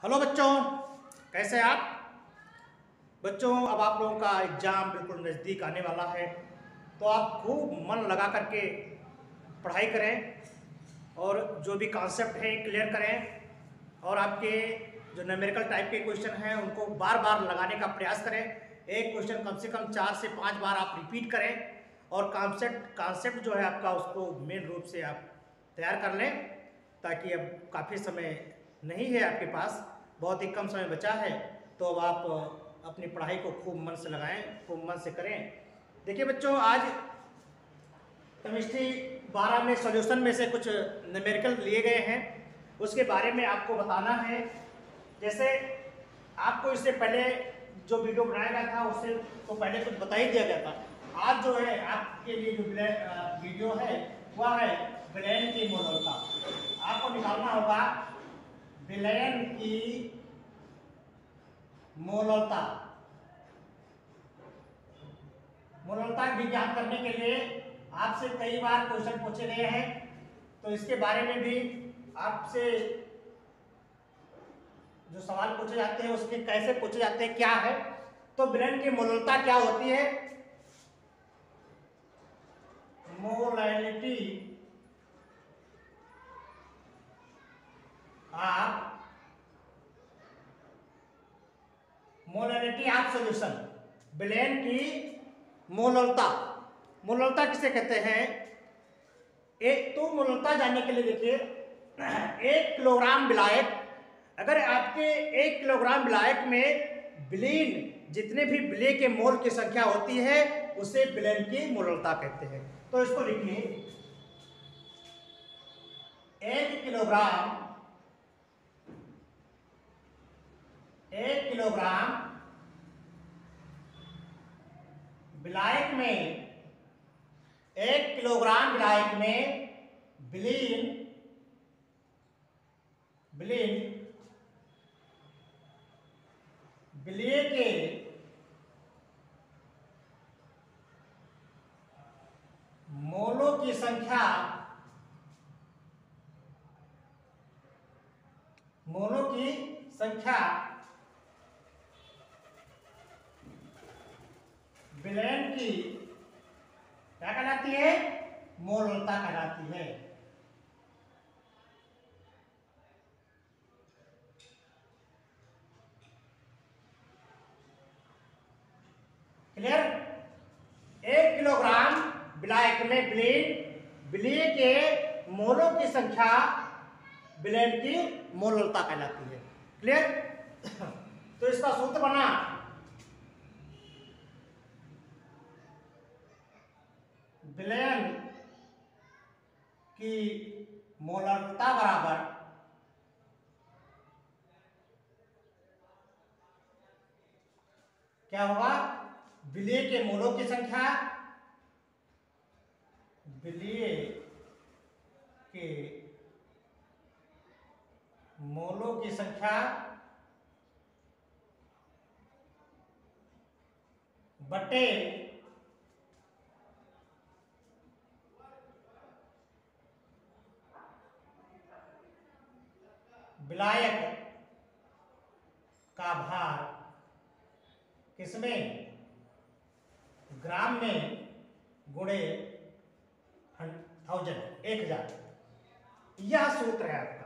Hello बच्चों, कैसे हैं आप बच्चों। अब आप लोगों का एग्ज़ाम बिल्कुल नज़दीक आने वाला है, तो आप खूब मन लगा करके पढ़ाई करें और जो भी कॉन्सेप्ट है क्लियर करें और आपके जो न्यूमेरिकल टाइप के क्वेश्चन हैं उनको बार बार लगाने का प्रयास करें। एक क्वेश्चन कम से कम 4 से 5 बार आप रिपीट करें और कॉन्सेप्ट जो है आपका उसको मेन रूप से आप तैयार कर लें, ताकि अब काफ़ी समय नहीं है आपके पास, बहुत ही कम समय बचा है। तो अब आप अपनी पढ़ाई को खूब मन से लगाएं, खूब मन से करें। देखिए बच्चों, आज केमिस्ट्री 12 में सॉल्यूशन में से कुछ न्यूमेरिकल लिए गए हैं, उसके बारे में आपको बताना है। जैसे आपको इससे पहले जो वीडियो बनाया गया था उससे तो पहले कुछ बता ही दिया गया था। आज जो है आपके लिए जो वीडियो है वह है विलयन की मोलरता। आपको निकालना होगा विलयन की मोलरता। मोलरता भी ज्ञात करने के लिए आपसे कई बार क्वेश्चन पूछे गए हैं, तो इसके बारे में भी आपसे जो सवाल पूछे जाते हैं उसके कैसे पूछे जाते हैं, क्या है। तो विलयन की मोलरता क्या होती है? Molality of solution. विलयन की मोलरता। मोलरता किसे कहते हैं? एक तो मोलरता जानने के लिए देखिए, 1 किलोग्राम विलायक, अगर आपके 1 किलोग्राम विलायक में विलीन जितने भी विलय के मोल की संख्या होती है उसे विलयन की मोलरता कहते हैं। तो इसको लिखिए, 1 किलोग्राम विलायक में 1 किलोग्राम विलायक में विलीन विलय के मोलों की संख्या विलयन की क्या कहलाती है? मोलरता कहलाती है। क्लियर? 1 किलोग्राम विलायक में विलय के मोलों की संख्या विलयन की मोलरता कहलाती है। क्लियर? तो इसका सूत्र बना विलयन की मोलरता बराबर क्या होगा? विलय के मोलों की संख्या बटे विलायक का भार किसमें? ग्राम में गुणे 1000। यह सूत्र है आपका।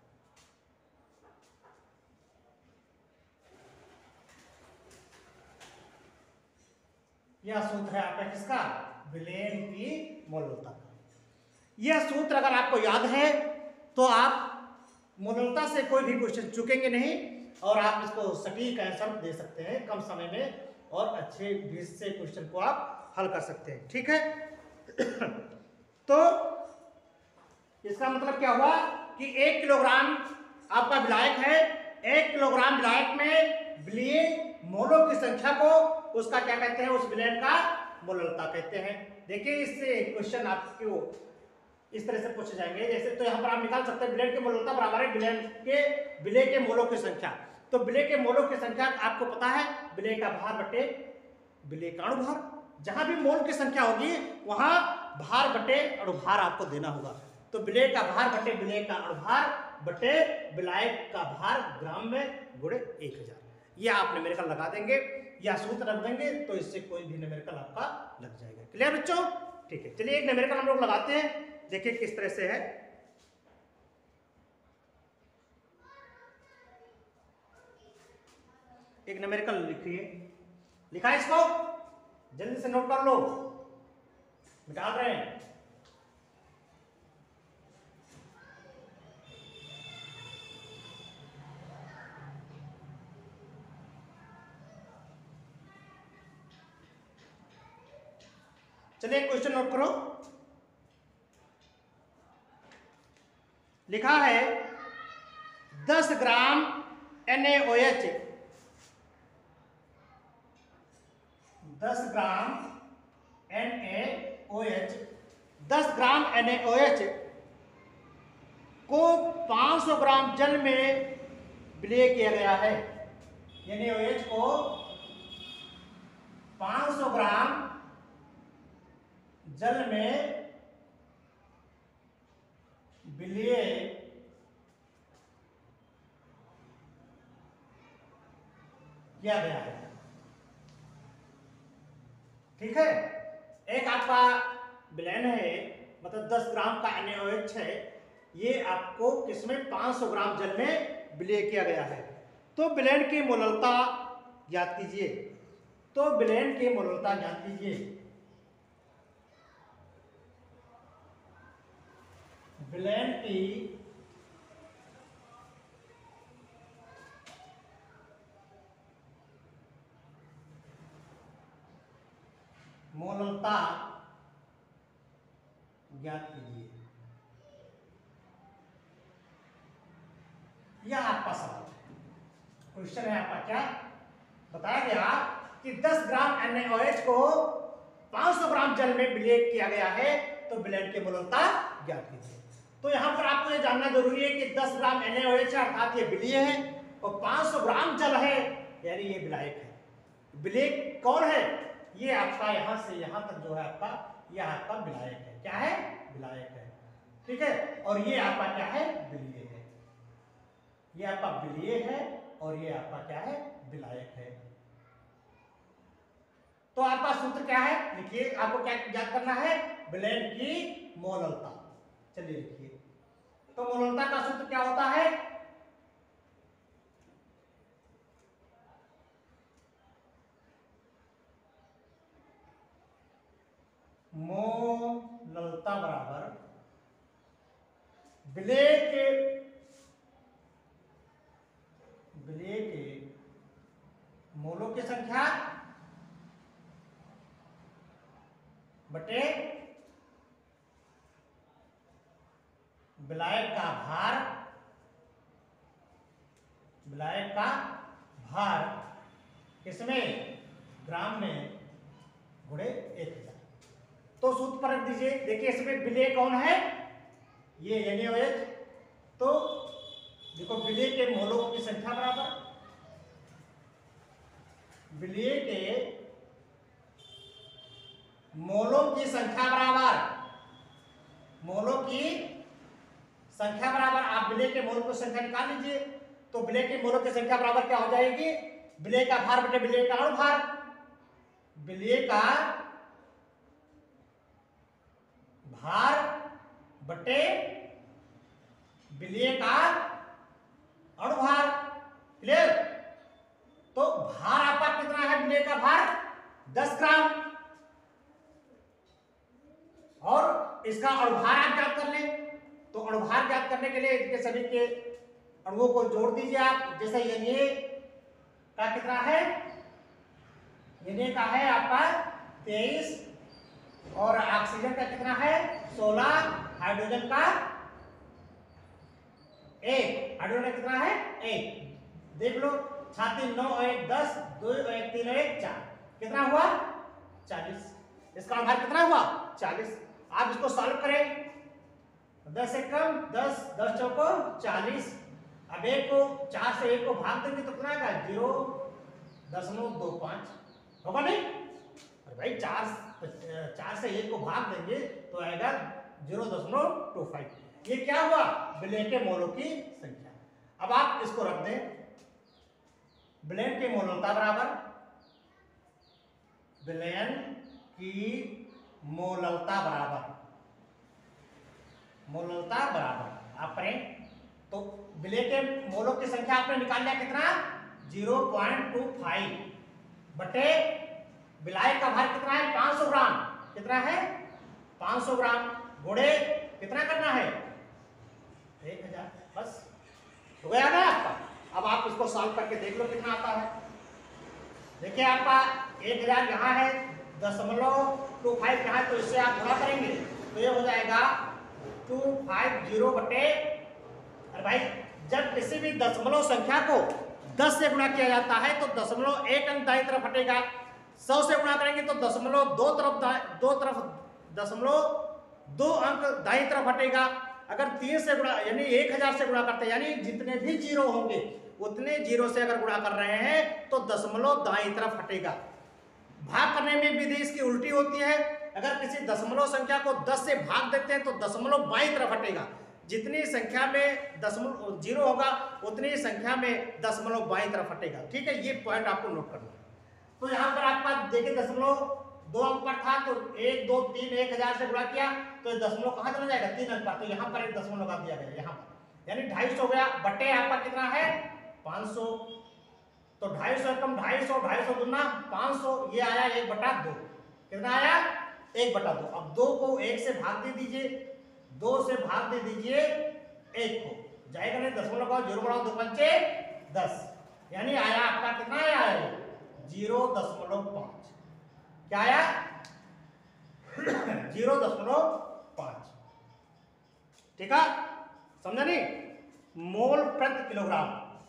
यह सूत्र है आपका किसका? विलयन की मोलरता का। यह सूत्र अगर आपको याद है तो आप मोलरता से कोई भी क्वेश्चन चूकेंगे नहीं और आप इसको सटीक आंसर दे सकते हैं कम समय में, और अच्छे बेस से क्वेश्चन को आप हल कर सकते हैं। ठीक है? तो इसका मतलब क्या हुआ कि 1 किलोग्राम आपका विलायक है, 1 किलोग्राम विलायक में विलय मोलों की संख्या को उसका क्या कहते हैं? उस विलयन का मोलरता कहते हैं। देखिए, इससे क्वेश्चन आपको इस तरह से पूछे जाएंगे। जैसे तो यहाँ पर आप निकाल सकते हैं विलयन की मोलरता बराबर है विलय के मोलों की संख्या। तो विलय के मोलों की संख्या आपको पता है, विलय का भार बटे विलय का अणुभार। जहां भी मोल की संख्या होगी वहां भार बटे अणुभार आपको देना होगा। तो विलेय का भार बटे विलेय का अणुभार बटे विलायक का भार ग्राम में गुणे 1000। ये आप न्यूमेरिकल लगा देंगे या सूत्र रख देंगे तो इससे कोई भी न्यूमेरिकल आपका लग जाएगा। क्लियर बच्चों? ठीक है, चलिए एक न्यूमेरिकल हम लोग लगाते हैं, देखिए किस तरह से है। एक न्यूमेरिकल लिखिए, लिखा है इसको, जल्दी से नोट कर लो, निकाल रहे हैं। चलिए क्वेश्चन नोट करो। लिखा है 10 ग्राम NaOH, 10 ग्राम NaOH, 10 ग्राम NaOH को 500 ग्राम जल में विलय किया गया है। NaOH को 500 ग्राम जल में विलय किया गया है। ठीक है, एक आपका विलयन है, मतलब 10 ग्राम का NaOH है, ये आपको किसमें 500 ग्राम जल में विलय किया गया है। तो विलयन की मोललता ज्ञात कीजिए। तो विलयन की मोललता ज्ञात कीजिए। विलयन की मोललता ज्ञात कीजिए। यह आपका सवाल है, क्वेश्चन है आपका। क्या बताया गया कि 10 ग्राम NaOH को 500 ग्राम जल में विलय किया गया है, तो विलयन की मोललता ज्ञात कीजिए। तो यहां पर आपको ये जानना जरूरी है कि 10 ग्राम NaOH है अर्थात ये विलय है, और 500 ग्राम जल है यानी ये विलायक है। विलय कौन है? ये आपका यहां से यहां तक जो है आपका, यह आपका विलायक है। क्या है? विलायक है। ठीक है, और ये आपका क्या है? विलय है। ये आपका विलय है और ये आपका क्या है? विलायक है। तो आपका सूत्र क्या है? लिखिए, आपको क्या याद करना है? विलयन की मोललता। चलिए लिखिए, तो मोललता का सूत्र क्या होता है? मोललता बराबर विलय के मोलों की संख्या बटे विलायक का भार, विलायक का भार किसमें? ग्राम में गुणे 1000। तो सूत्र पर रख दीजिए। देखिए इसमें विलय कौन है? ये NaOH। तो देखो विलय के मोलों की संख्या बराबर विलय के मोलों की संख्या बराबर, मोलों की संख्या बराबर, आप विलय के मोल की संख्या निकाल लीजिए। तो विलय के मोलों की संख्या बराबर क्या हो जाएगी? विलय का भार बटे विलय का अणुभार। विलय का भार बटे विलय का अणुभार। क्लियर? तो भार आपका कितना है? विलय का भार 10 ग्राम, और इसका अणुभार आप ज्ञात कर लें। तो अणुभार ज्ञात करने के लिए इनके सभी के अणुओं को जोड़ दीजिए आप। जैसे Na का कितना है? Na का है आपका 23, और ऑक्सीजन का कितना है? 16, हाइड्रोजन का 1, हाइड्रोजन का कितना है? 1। देख लो, 7 9 और 1 10, 2 और 1 3 और 1 4, कितना हुआ? 40। इसका अणुभार कितना हुआ? 40। आप इसको सॉल्व करें, 10 से कम 10, 10 चौको 40। अब 1 को 4 से 1 को भाग देंगे तो कितना आएगा? 0.25 होगा नहीं? अरे भाई 4 से 1 को भाग देंगे तो आएगा 0.25। ये क्या हुआ, विलेन के मोलों की संख्या। अब आप इसको रख दें, विलेन की मोललता बराबर, विलेन की मोललता बराबर, मोललता बराबर आप करें तो विलेन के मोलों की संख्या आपने निकाल लिया कितना, 0.25 बटे विलायक का भार कितना है 500 ग्राम, कितना है 500 ग्राम गुणे कितना करना है 1000, बस हो गया ना आपका। अब आप इसको सॉल्व करके देख लो कितना आता है। देखिए आपका 1000 यहाँ है, 0.25 यहाँ है, तो इससे आप गुणा करेंगे तो ये हो जाएगा 250 बटे, अरे भाई जब किसी भी दशमलव संख्या को 10 से गुणा किया जाता है तो 0.1 अंक दाईं तरफ हटेगा, 100 से गुणा करेंगे तो 0.2 अंक दाईं तरफ हटेगा, अगर 3 से गुणा यानी 1000 से गुणा करते हैं यानी जितने भी जीरो होंगे उतने जीरो से अगर गुणा कर रहे हैं तो दशमलव दाईं तरफ हटेगा। भाग करने में विधि इसकी उल्टी होती है, अगर किसी दशमलव संख्या को 10 से भाग देते हैं तो दशमलव बाईं तरफ हटेगा, जितनी संख्या में दशमलव जीरो होगा उतनी संख्या में दशमलव बाईं तरफ हटेगा। ठीक है, ये पॉइंट आपको नोट करना है। तो यहाँ पर आपका देखिए दशमलव 2 अंक पर था तो 1 2 3 1000 से गुणा किया तो दशमलव कहाँ चला जाएगा 3 अंक पर, तो यहाँ पर एक दशमलव लगा दिया गया यहाँ पर, यानी 250 हो गया बटे आपका कितना है 500, तो 250 कम 250 गुना 500, ये आया 1/2, कितना आया 1/2। अब 2 को 1 से भाग दे दीजिए, 2 से भाग दे दीजिए 1 को, जाएगा नहीं दशमलव लगाओ, 0 बढ़ाओ 2 पंचे 10, यानी आया आपका कितना आया 0.5, क्या आया 0.5। ठीक है, समझा नहीं, मोल प्रति किलोग्राम,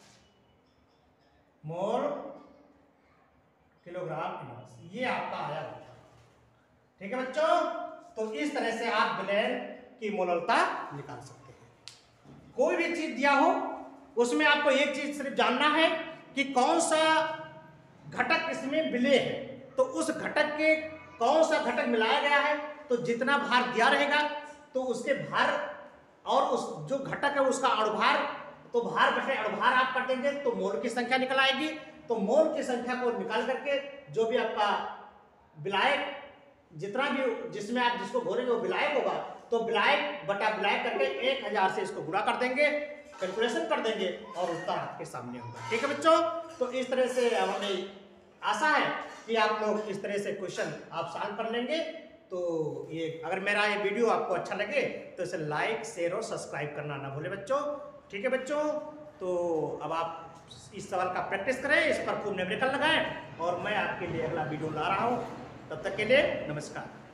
मोल किलोग्राम इनवर्स, ये आपका आया। ठीक है बच्चों, तो इस तरह से आप विलेन की मोललता निकाल सकते हैं। कोई भी चीज दिया हो उसमें आपको एक चीज सिर्फ जानना है कि कौन सा घटक इसमें विलेय है, तो उस घटक के कौन सा घटक मिलाया गया है, तो जितना भार दिया रहेगा तो उसके भार और उस जो घटक है उसका अणुभार, तो भार बटे अणुभार आप कर देंगे तो मोल की संख्या निकल आएगी। तो मोल की संख्या को निकाल करके जो भी आपका विलायक जितना भी जिसमें आप जिसको घोरेंगे वो विलायक होगा, तो विलायक बटा विलायक करके 1000 से इसको गुणा कर देंगे, कैलकुलेशन कर देंगे और उत्तर आपके सामने होगा। ठीक है बच्चों, तो इस तरह से हमें आशा है कि आप लोग इस तरह से क्वेश्चन आप सॉल्व कर लेंगे। तो ये अगर मेरा ये वीडियो आपको अच्छा लगे तो इसे लाइक शेयर और सब्सक्राइब करना ना भूलें बच्चों। ठीक है बच्चों, तो अब आप इस सवाल का प्रैक्टिस करें, इस पर खूब न्यूमेरिकल लगाएं और मैं आपके लिए अगला वीडियो ला रहा हूँ। तब तक के लिए नमस्कार।